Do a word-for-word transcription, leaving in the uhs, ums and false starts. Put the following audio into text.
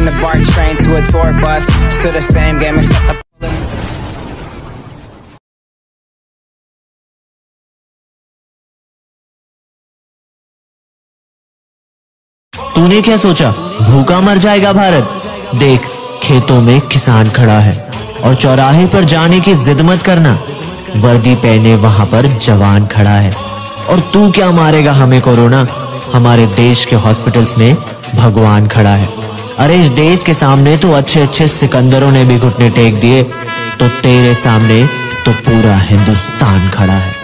the BART train to a tour bus, still the same game except the तूने क्या सोचा भूखा मर जाएगा भारत? देख खेतों में किसान खड़ा है और चौराहे पर जाने की जिद मत करना, वर्दी पहने वहां पर जवान खड़ा है। और तू क्या मारेगा हमें कोरोना? हमारे देश के हॉस्पिटल्स में भगवान खड़ा है। अरे इस देश के सामने तो अच्छे अच्छे सिकंदरों ने भी घुटने टेक दिए, तो तेरे सामने तो पूरा हिंदुस्तान खड़ा है।